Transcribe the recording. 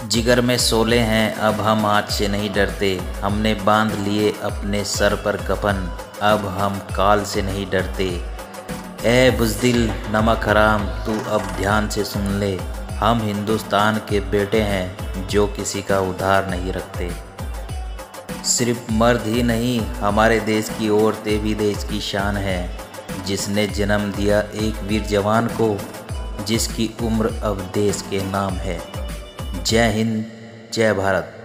जिगर में शोले हैं, अब हम आँच से नहीं डरते। हमने बांध लिए अपने सर पर कफन, अब हम काल से नहीं डरते। ए बुज़दिल नमक हराम, तू अब ध्यान से सुन ले। हम हिंदुस्तान के बेटे हैं जो किसी का उधार नहीं रखते। सिर्फ मर्द ही नहीं, हमारे देश की औरतें भी देश की शान है, जिसने जन्म दिया एक वीर जवान को, जिसकी उम्र अब देश के नाम है। जय हिंद, जय भारत।